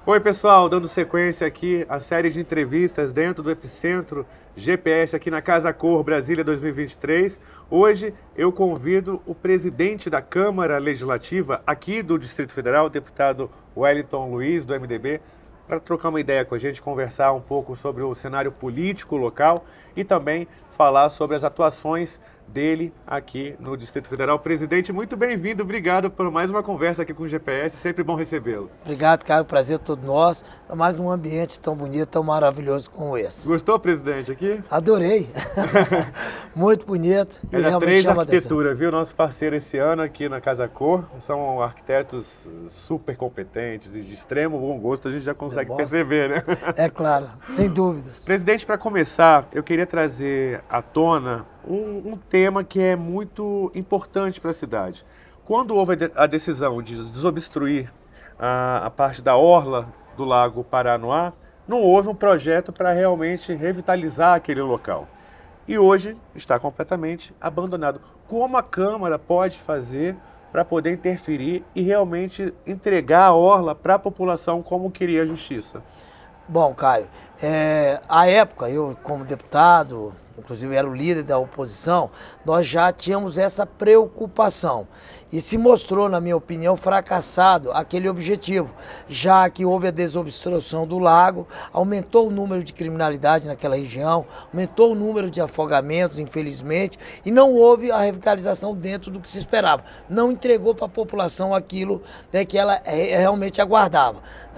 Oi pessoal, dando sequência aqui à série de entrevistas dentro do Epicentro GPS aqui na Casa Cor Brasília 2023. Hoje eu convido o presidente da Câmara Legislativa aqui do Distrito Federal, o deputado Wellington Luiz, do MDB, para trocar uma ideia com a gente, conversar um pouco sobre o cenário político local e também falar sobre as atuações dele aqui no Distrito Federal. Presidente, muito bem-vindo, obrigado por mais uma conversa aqui com o GPS, sempre bom recebê-lo. Obrigado, Caio, prazer é todo nosso, mais um ambiente tão bonito, tão maravilhoso como esse. Gostou, presidente, aqui? Adorei, muito bonito e realmente 3 chama atenção. Arquitetura, viu? Nosso parceiro esse ano aqui na Casa Cor, são arquitetos super competentes e de extremo bom gosto, a gente já consegue perceber, né? É claro, sem dúvidas. Presidente, para começar, eu queria trazer à tona um tema que é muito importante para a cidade. Quando houve a decisão de desobstruir a parte da orla do Lago Paranoá, não houve um projeto para realmente revitalizar aquele local. E hoje está completamente abandonado. Como a Câmara pode fazer para poder interferir e realmente entregar a orla para a população como queria a Justiça? Bom, Caio, à época, eu como deputado, inclusive era o líder da oposição, nós já tínhamos essa preocupação. E se mostrou, na minha opinião, fracassado aquele objetivo, já que houve a desobstrução do lago, aumentou o número de criminalidade naquela região, aumentou o número de afogamentos, infelizmente, e não houve a revitalização dentro do que se esperava. Não entregou para a população aquilo, né, que ela realmente aguardava.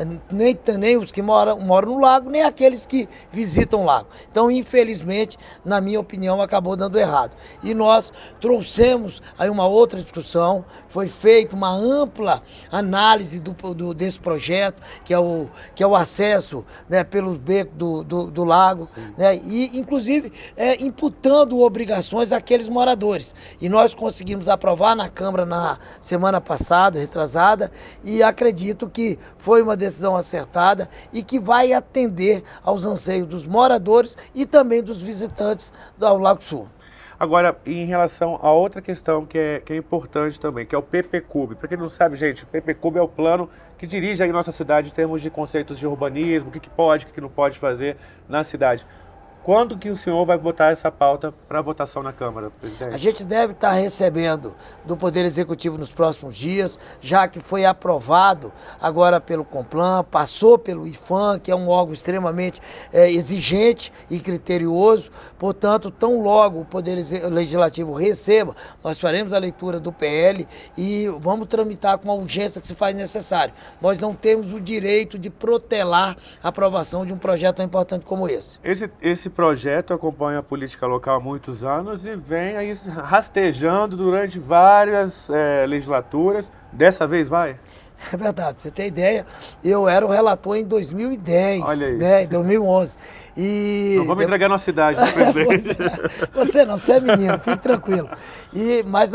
Nem os que moram no lago, nem aqueles que visitam o lago. Então, infelizmente, na minha opinião, acabou dando errado. E nós trouxemos aí uma outra discussão, foi feita uma ampla análise desse projeto, que é o acesso, né, pelos becos do lago, né, e inclusive imputando obrigações àqueles moradores. E nós conseguimos aprovar na Câmara na semana passada, retrasada, e acredito que foi uma decisão acertada e que vai atender aos anseios dos moradores e também dos visitantes do Lago Sul. Agora, em relação a outra questão que é importante também, que é o PPCub. Para quem não sabe, gente, o PPCub é o plano que dirige a nossa cidade em termos de conceitos de urbanismo, o que pode, o que não pode fazer na cidade. Quando que o senhor vai botar essa pauta para votação na Câmara, presidente? A gente deve estar recebendo do Poder Executivo nos próximos dias, já que foi aprovado agora pelo Complan, passou pelo IFAM, que é um órgão extremamente exigente e criterioso. Portanto, tão logo o Poder Legislativo receba, nós faremos a leitura do PL e vamos tramitar com a urgência que se faz necessário. Nós não temos o direito de protelar a aprovação de um projeto tão importante como esse. Esse projeto acompanha a política local há muitos anos e vem aí rastejando durante várias legislaturas. Dessa vez vai? É verdade, pra você ter ideia, eu era o relator em 2010, olha aí, né, em 2011. E não vamos entregar nossa cidade, né, presidente? Você não, você é menino, fique tranquilo. Mas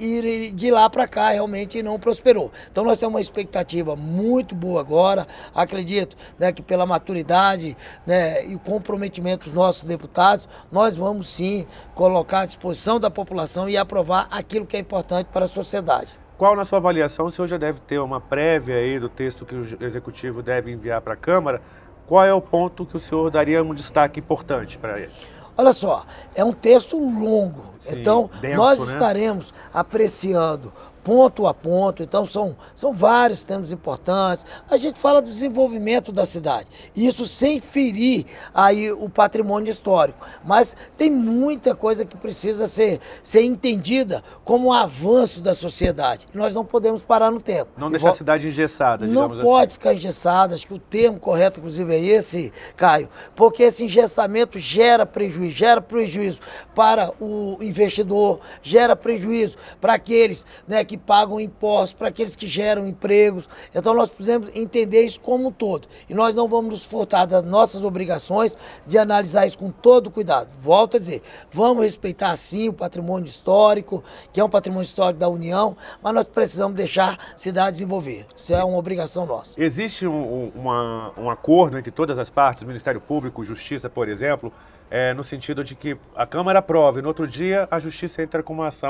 de lá para cá realmente não prosperou. Então nós temos uma expectativa muito boa agora. Acredito, né, que pela maturidade, né, e o comprometimento dos nossos deputados, nós vamos sim colocar à disposição da população e aprovar aquilo que é importante para a sociedade. Qual, na sua avaliação, o senhor já deve ter uma prévia aí do texto que o Executivo deve enviar para a Câmara? Qual é o ponto que o senhor daria um destaque importante para ele? Olha só, é um texto longo, sim, então denso, nós né? estaremos apreciando ponto a ponto, então são vários temas importantes. A gente fala do desenvolvimento da cidade, isso sem ferir aí o patrimônio histórico, mas tem muita coisa que precisa ser entendida como um avanço da sociedade, e nós não podemos parar no tempo. Não deixar a cidade engessada, digamos assim. Não pode ficar engessada, acho que o termo correto, inclusive, é esse, Caio, porque esse engessamento gera prejuízo para o investidor, gera prejuízo para aqueles, né, que pagam impostos, para aqueles que geram empregos. Então nós precisamos entender isso como um todo. E nós não vamos nos furtar das nossas obrigações de analisar isso com todo cuidado. Volto a dizer, vamos respeitar sim o patrimônio histórico, que é um patrimônio histórico da União, mas nós precisamos deixar a cidade desenvolver. Isso é uma obrigação nossa. Existe um acordo entre todas as partes, Ministério Público, Justiça, por exemplo, no sentido de que a Câmara aprova e no outro dia a Justiça entra com uma ação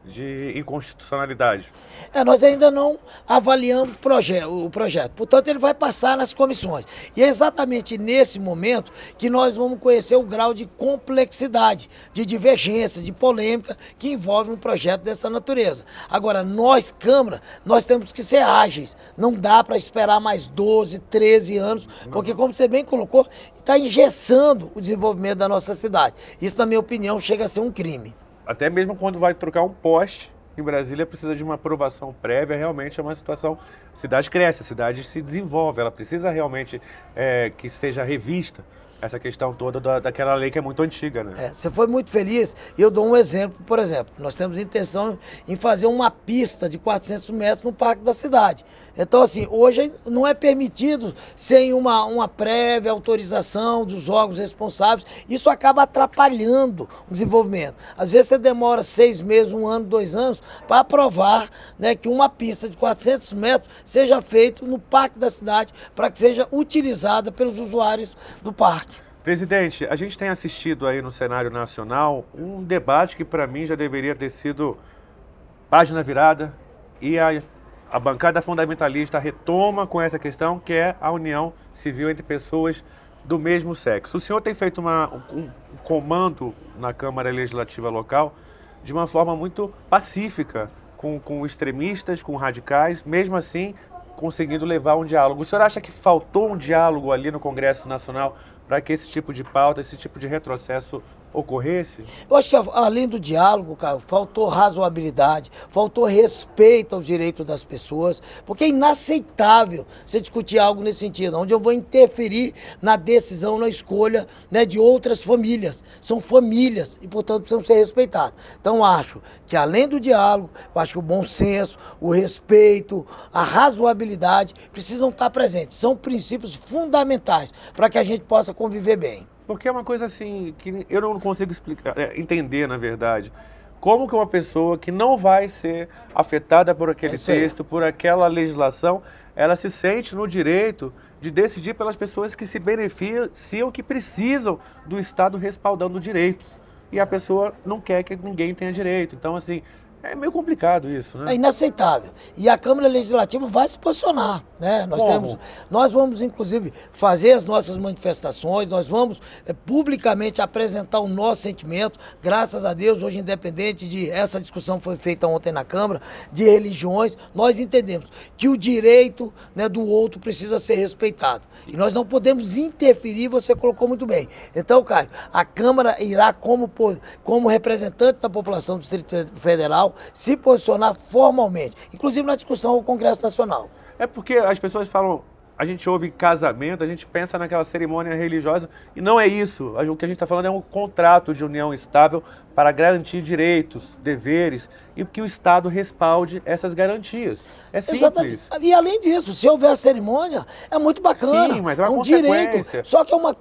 de inconstitucionalidade? Nós ainda não avaliamos o projeto, portanto ele vai passar nas comissões. E é exatamente nesse momento que nós vamos conhecer o grau de complexidade, de divergência, de polêmica que envolve um projeto dessa natureza. Agora, nós, Câmara, nós temos que ser ágeis, não dá para esperar mais 12, 13 anos, porque como você bem colocou, está engessando o desenvolvimento da nossa cidade. Isso, na minha opinião, chega a ser um crime. Até mesmo quando vai trocar um poste em Brasília, precisa de uma aprovação prévia, realmente é uma situação... A cidade cresce, a cidade se desenvolve, ela precisa realmente que seja revista essa questão toda daquela lei que é muito antiga, né? Você foi muito feliz e eu dou um exemplo, por exemplo, nós temos intenção em fazer uma pista de 400 metros no Parque da Cidade. Então, assim, hoje não é permitido sem uma prévia autorização dos órgãos responsáveis, isso acaba atrapalhando o desenvolvimento. Às vezes você demora 6 meses, 1 ano, 2 anos para aprovar, né, que uma pista de 400 metros seja feita no Parque da Cidade para que seja utilizada pelos usuários do parque. Presidente, a gente tem assistido aí no cenário nacional um debate que para mim já deveria ter sido página virada e a bancada fundamentalista retoma com essa questão que é a união civil entre pessoas do mesmo sexo. O senhor tem feito um comando na Câmara Legislativa local de uma forma muito pacífica, com extremistas, com radicais, mesmo assim conseguindo levar um diálogo. O senhor acha que faltou um diálogo ali no Congresso Nacional para que esse tipo de pauta, esse tipo de retrocesso ocorresse? Eu acho que além do diálogo, cara, faltou razoabilidade, faltou respeito aos direitos das pessoas, porque é inaceitável você discutir algo nesse sentido, onde eu vou interferir na decisão, na escolha, né, de outras famílias. São famílias e, portanto, precisam ser respeitadas. Então, acho que além do diálogo, eu acho que o bom senso, o respeito, a razoabilidade precisam estar presentes. São princípios fundamentais para que a gente possa conviver bem. Porque é uma coisa assim que eu não consigo entender, na verdade. Como que uma pessoa que não vai ser afetada por aquele texto, por aquela legislação, ela se sente no direito de decidir pelas pessoas que se beneficiam, que precisam do Estado respaldando direitos. E a pessoa não quer que ninguém tenha direito. Então, assim, é meio complicado isso, né? É inaceitável. E a Câmara Legislativa vai se posicionar, né? Nós vamos, inclusive, fazer as nossas manifestações, nós vamos publicamente apresentar o nosso sentimento. Graças a Deus, hoje, independente de essa discussão que foi feita ontem na Câmara, de religiões, nós entendemos que o direito, né, do outro precisa ser respeitado. E nós não podemos interferir, você colocou muito bem. Então, Caio, a Câmara irá, como representante da população do Distrito Federal, se posicionar formalmente, inclusive na discussão ao Congresso Nacional. É porque as pessoas falam, a gente ouve casamento, a gente pensa naquela cerimônia religiosa, e não é isso. O que a gente está falando é um contrato de união estável para garantir direitos, deveres, e que o Estado respalde essas garantias. É simples. Exatamente. E além disso, se houver a cerimônia, é muito bacana. Sim, mas é uma direito, só que é uma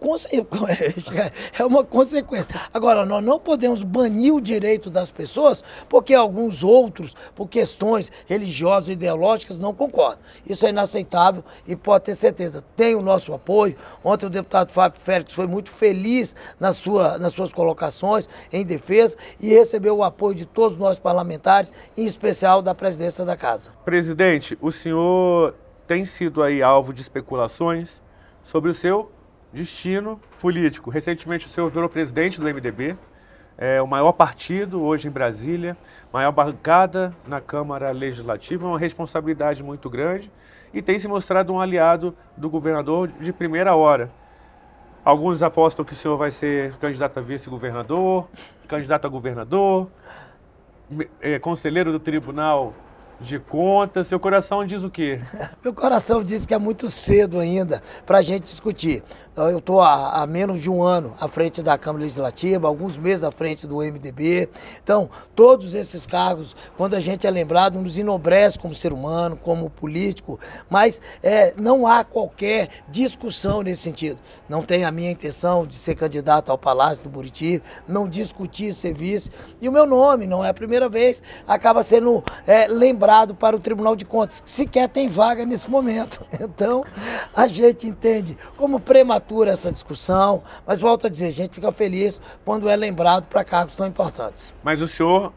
consequência. Agora, nós não podemos banir o direito das pessoas porque alguns outros, por questões religiosas, ideológicas, não concordam. Isso é inaceitável e pode ter certeza, tem o nosso apoio. Ontem o deputado Fábio Félix foi muito feliz nas suas colocações em defesa e recebeu o apoio de todos nós parlamentares, em especial da presidência da Casa. Presidente, o senhor tem sido aí alvo de especulações sobre o seu destino político. Recentemente o senhor virou presidente do MDB, o maior partido hoje em Brasília, maior bancada na Câmara Legislativa, uma responsabilidade muito grande e tem se mostrado um aliado do governador de primeira hora. Alguns apostam que o senhor vai ser candidato a vice-governador, candidato a governador, conselheiro do Tribunal de Contas. Seu coração diz o quê? Meu coração diz que é muito cedo ainda para a gente discutir. Eu estou há menos de 1 ano à frente da Câmara Legislativa, alguns meses à frente do MDB. Então, todos esses cargos, quando a gente é lembrado, nos enobrece como ser humano, como político, mas não há qualquer discussão nesse sentido. Não tem a minha intenção de ser candidato ao Palácio do Buriti, não discutir ser vice. E o meu nome, não é a primeira vez, acaba sendo lembrado para o Tribunal de Contas, que sequer tem vaga nesse momento. Então, a gente entende como prematura essa discussão, mas volto a dizer, a gente fica feliz quando é lembrado para cargos tão importantes. Mas o senhor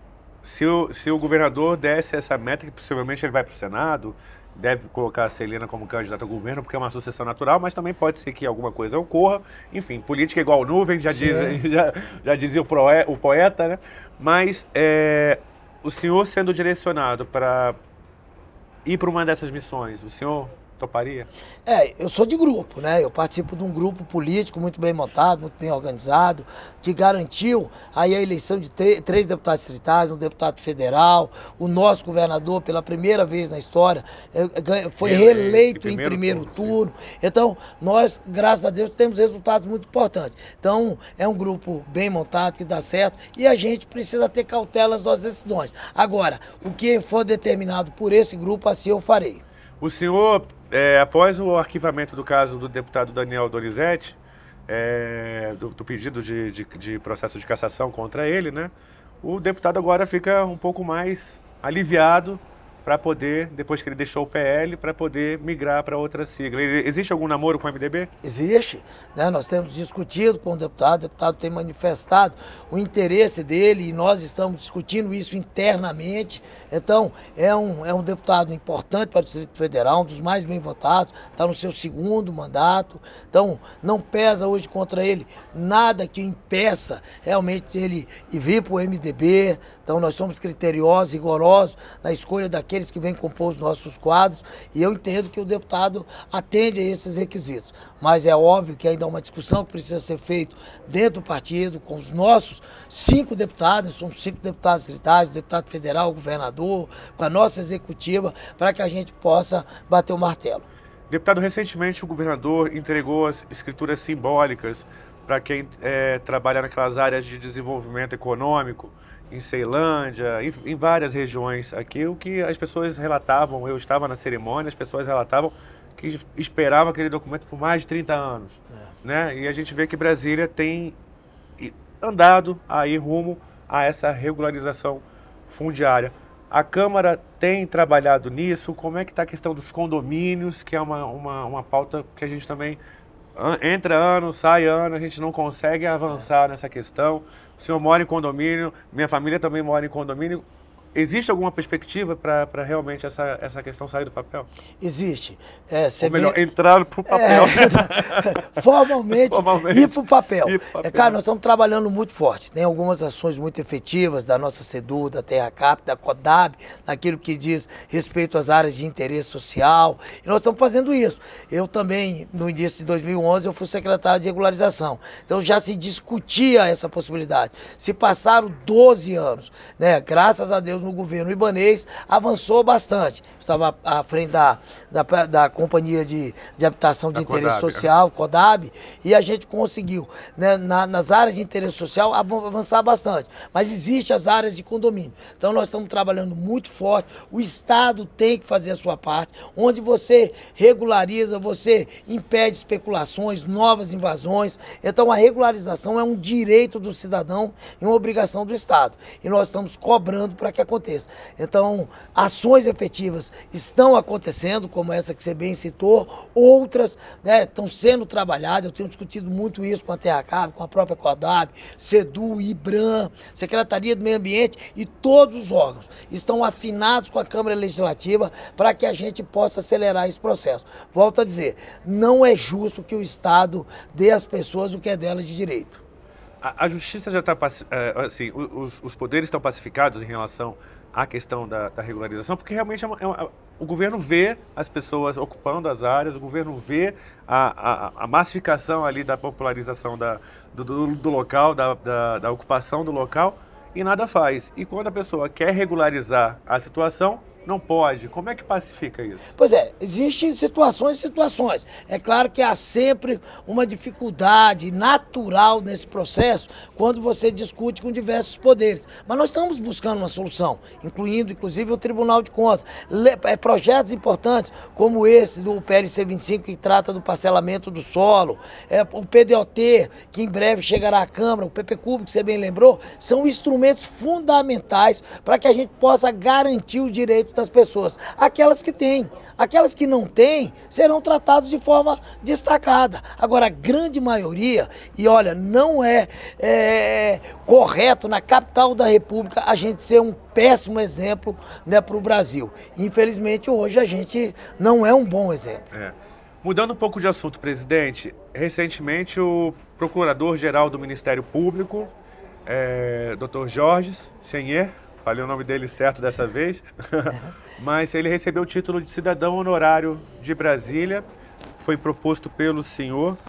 se o governador desse essa meta, que possivelmente ele vai para o Senado, deve colocar a Celina como candidata ao governo, porque é uma sucessão natural, mas também pode ser que alguma coisa ocorra. Enfim, política é igual nuvem, já dizia o poeta, né? Mas o senhor sendo direcionado para ir para uma dessas missões, o senhor toparia? Eu sou de grupo, né? Eu participo de um grupo político muito bem montado, muito bem organizado, que garantiu aí a eleição de três deputados distritais, um deputado federal, o nosso governador, pela primeira vez na história, foi reeleito em primeiro turno. Então, nós, graças a Deus, temos resultados muito importantes. Então, é um grupo bem montado, que dá certo, e a gente precisa ter cautela nas nossas decisões. Agora, o que for determinado por esse grupo, assim eu farei. O senhor, após o arquivamento do caso do deputado Daniel Donizete, do pedido de processo de cassação contra ele, né? O deputado agora fica um pouco mais aliviado para poder, depois que ele deixou o PL, para poder migrar para outra sigla. Existe algum namoro com o MDB? Existe, né? Nós temos discutido com o deputado tem manifestado o interesse dele e nós estamos discutindo isso internamente. Então, é um deputado importante para o Distrito Federal, um dos mais bem votados, está no seu segundo mandato. Então, não pesa hoje contra ele nada que impeça realmente ele vir para o MDB. Então, nós somos criteriosos, rigorosos na escolha daqueles que vêm compor os nossos quadros, e eu entendo que o deputado atende a esses requisitos. Mas é óbvio que ainda há uma discussão que precisa ser feita dentro do partido, com os nossos 5 deputados, somos 5 deputados distritais, o deputado federal, o governador, com a nossa executiva, para que a gente possa bater o martelo. Deputado, recentemente o governador entregou as escrituras simbólicas para quem trabalha naquelas áreas de desenvolvimento econômico, em Ceilândia, em várias regiões aqui, o que as pessoas relatavam, eu estava na cerimônia, as pessoas relatavam que esperavam aquele documento por mais de 30 anos. Né? E a gente vê que Brasília tem andado aí rumo a essa regularização fundiária. A Câmara tem trabalhado nisso? Como é que está a questão dos condomínios, que é uma pauta que a gente também entra ano, sai ano, a gente não consegue avançar nessa questão. O senhor mora em condomínio, minha família também mora em condomínio. Existe alguma perspectiva para realmente essa questão sair do papel? Existe. Ou melhor, entrar para o papel. Formalmente, ir para o papel. Cara, nós estamos trabalhando muito forte. Tem algumas ações muito efetivas da nossa SEDU, da TerraCap, da CODAB, naquilo que diz respeito às áreas de interesse social. E nós estamos fazendo isso. Eu também, no início de 2011, eu fui secretário de regularização. Então já se discutia essa possibilidade. Se passaram 12 anos, né? Graças a Deus, no governo ibanês, avançou bastante. Estava à frente da Companhia de Habitação de Interesse Social, CODAB, e a gente conseguiu, né, nas áreas de interesse social, avançar bastante. Mas existem as áreas de condomínio. Então, nós estamos trabalhando muito forte. O Estado tem que fazer a sua parte, onde você regulariza, você impede especulações, novas invasões. Então, a regularização é um direito do cidadão e uma obrigação do Estado. E nós estamos cobrando para que aconteça. Então, ações efetivas estão acontecendo, como essa que você bem citou, outras, né, estão sendo trabalhadas. Eu tenho discutido muito isso com a TerraCap, com a própria CODAB, SEDU, IBRAM, Secretaria do Meio Ambiente, e todos os órgãos estão afinados com a Câmara Legislativa para que a gente possa acelerar esse processo. Volto a dizer, não é justo que o Estado dê às pessoas o que é delas de direito. A justiça já está, assim, os poderes estão pacificados em relação à questão da regularização, porque realmente o governo vê as pessoas ocupando as áreas, o governo vê a massificação ali da popularização do local, da ocupação do local, e nada faz. E quando a pessoa quer regularizar a situação, não pode. Como é que pacifica isso? Pois é, existem situações e situações. É claro que há sempre uma dificuldade natural nesse processo quando você discute com diversos poderes. Mas nós estamos buscando uma solução, incluindo, inclusive, o Tribunal de Contas. Projetos importantes, como esse do PLC 25, que trata do parcelamento do solo, o PDOT, que em breve chegará à Câmara, o PPCUB, que você bem lembrou, são instrumentos fundamentais para que a gente possa garantir o direito das pessoas? Aquelas que têm. Aquelas que não têm serão tratadas de forma destacada. Agora, a grande maioria, e olha, não é correto na capital da República a gente ser um péssimo exemplo, né, para o Brasil. Infelizmente, hoje a gente não é um bom exemplo. Mudando um pouco de assunto, presidente, recentemente o Procurador-Geral do Ministério Público, Dr. Jorge Senher, falei o nome dele certo dessa vez, mas ele recebeu o título de cidadão honorário de Brasília, foi proposto pelo senhor.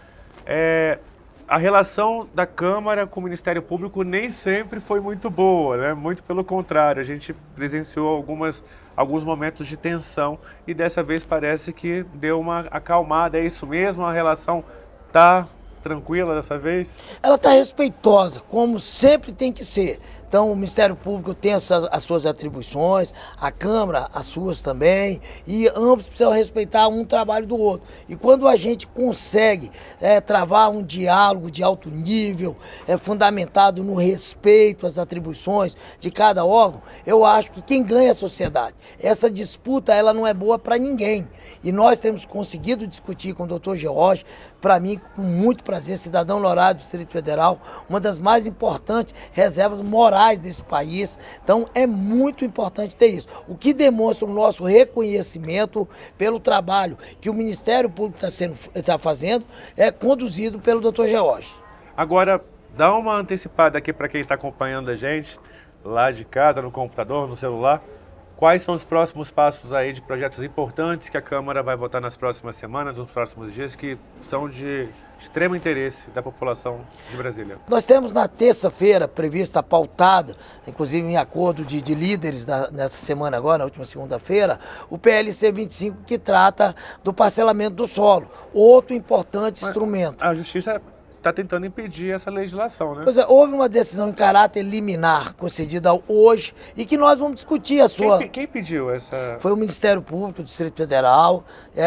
A relação da Câmara com o Ministério Público nem sempre foi muito boa, né? Muito pelo contrário, a gente presenciou alguns momentos de tensão e dessa vez parece que deu uma acalmada. É isso mesmo? A relação está tranquila dessa vez? Ela está respeitosa, como sempre tem que ser. Então, o Ministério Público tem as suas atribuições, a Câmara as suas também, e ambos precisam respeitar um trabalho do outro. E quando a gente consegue travar um diálogo de alto nível, fundamentado no respeito às atribuições de cada órgão, eu acho que quem ganha é a sociedade. Essa disputa, ela não é boa para ninguém. E nós temos conseguido discutir com o Dr. George, para mim, com muito prazer, cidadão honorário do Distrito Federal, uma das mais importantes reservas morais desse país. Então é muito importante ter isso, o que demonstra o nosso reconhecimento pelo trabalho que o Ministério Público está fazendo, conduzido pelo Dr. George. Agora, dá uma antecipada aqui para quem está acompanhando a gente lá de casa, no computador, no celular. Quais são os próximos passos aí de projetos importantes que a Câmara vai votar nas próximas semanas, nos próximos dias, que são de extremo interesse da população de Brasília? Nós temos na terça-feira prevista, pautada, inclusive em acordo de líderes nessa semana agora, na última segunda-feira, o PLC 25, que trata do parcelamento do solo, outro importante instrumento. A Justiça está tentando impedir essa legislação, né? Pois é, houve uma decisão em caráter liminar concedida hoje e que nós vamos discutir a sua... Quem pediu essa... Foi o Ministério Público do Distrito Federal,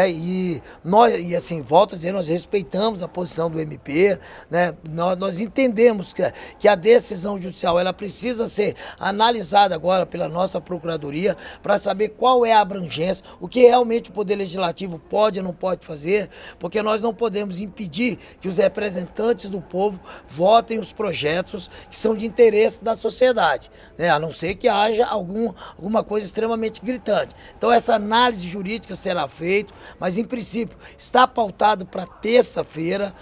e nós, e assim, volto a dizer, nós respeitamos a posição do MP, né? Nós entendemos que a decisão judicial, ela precisa ser analisada agora pela nossa Procuradoria para saber qual é a abrangência, o que realmente o Poder Legislativo pode ou não pode fazer, porque nós não podemos impedir que os representantes do povo votem os projetos que são de interesse da sociedade, né? A não ser que haja alguma coisa extremamente gritante. Então essa análise jurídica será feita, mas em princípio está pautado para terça-feira.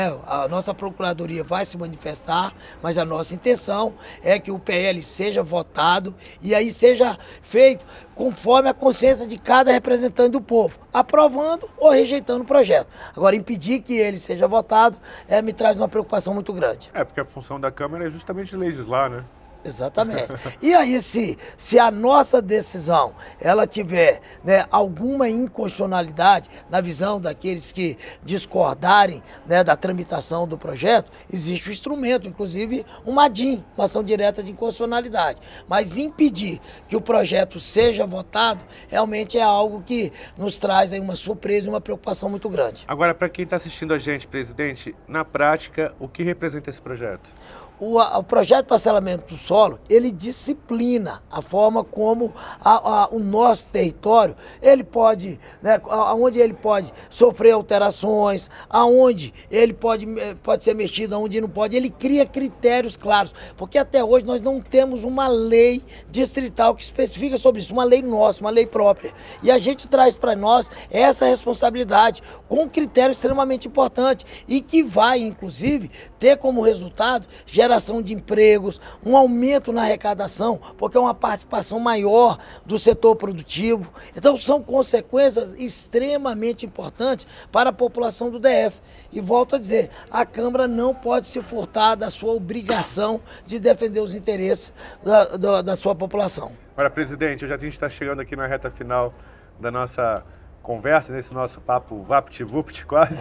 A nossa Procuradoria vai se manifestar, mas a nossa intenção é que o PL seja votado e aí seja feito conforme a consciência de cada representante do povo, aprovando ou rejeitando o projeto. Agora, impedir que ele seja votado me traz uma preocupação muito grande. Porque a função da Câmara é justamente legislar, né? Exatamente. E aí, se a nossa decisão ela tiver, né, alguma inconstitucionalidade na visão daqueles que discordarem, né, da tramitação do projeto, existe o instrumento, inclusive uma ADIM, uma ação direta de inconstitucionalidade. Mas impedir que o projeto seja votado realmente é algo que nos traz aí uma surpresa e uma preocupação muito grande. Agora, para quem está assistindo a gente, presidente, na prática, o que representa esse projeto? O projeto de parcelamento do solo, ele disciplina a forma como o nosso território, ele pode, né, aonde ele pode sofrer alterações, aonde ele pode ser mexido, aonde não pode, ele cria critérios claros, porque até hoje nós não temos uma lei distrital que especifica sobre isso, uma lei nossa, uma lei própria. E a gente traz para nós essa responsabilidade com um critério extremamente importante e que vai, inclusive, ter como resultado geração de empregos, um aumento na arrecadação, porque é uma participação maior do setor produtivo. Então são consequências extremamente importantes para a população do DF. E volto a dizer, a Câmara não pode se furtar da sua obrigação de defender os interesses da sua população. Olha, presidente, a gente está chegando aqui na reta final da nossa conversa, nesse nosso papo vapt-vupt quase,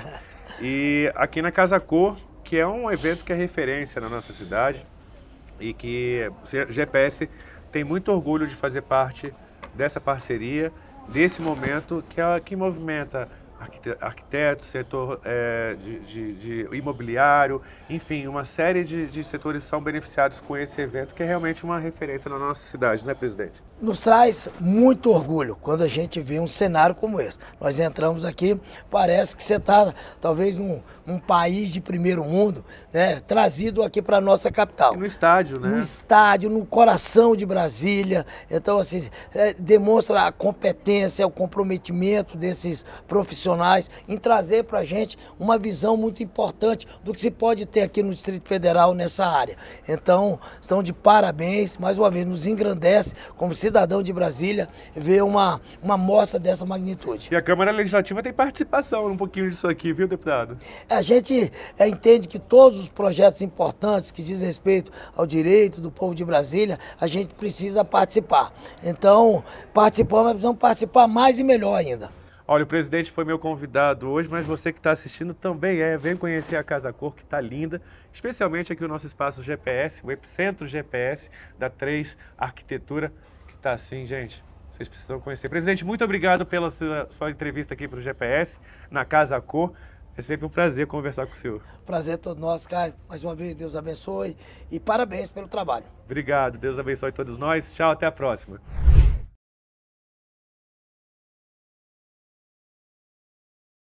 e aqui na Casa Cor, que é um evento que é referência na nossa cidade e que o GPS tem muito orgulho de fazer parte dessa parceria, desse momento que movimenta arquitetos, setor de imobiliário, enfim, uma série de setores são beneficiados com esse evento, que é realmente uma referência na nossa cidade, né, presidente? Nos traz muito orgulho quando a gente vê um cenário como esse. Nós entramos aqui, parece que você está talvez num país de primeiro mundo, né, trazido aqui para a nossa capital. E no estádio, né? No estádio, no coração de Brasília. Então, assim, demonstra a competência, o comprometimento desses profissionais em trazer para a gente uma visão muito importante do que se pode ter aqui no Distrito Federal nessa área. Então, estão de parabéns, mais uma vez, nos engrandece como cidadão de Brasília ver uma mostra dessa magnitude. E a Câmara Legislativa tem participação um pouquinho disso aqui, viu, deputado? A gente entende que todos os projetos importantes que dizem respeito ao direito do povo de Brasília, a gente precisa participar. Então, participamos, mas precisamos participar mais e melhor ainda. Olha, o presidente foi meu convidado hoje, mas você que está assistindo também vem conhecer a Casa Cor, que está linda, especialmente aqui o nosso espaço GPS, o Epicentro GPS da 3 Arquitetura, que está assim, gente, vocês precisam conhecer. Presidente, muito obrigado pela sua entrevista aqui para o GPS, na Casa Cor. É sempre um prazer conversar com o senhor. Prazer todo nosso, Caio. Mais uma vez, Deus abençoe e parabéns pelo trabalho. Obrigado, Deus abençoe todos nós. Tchau, até a próxima.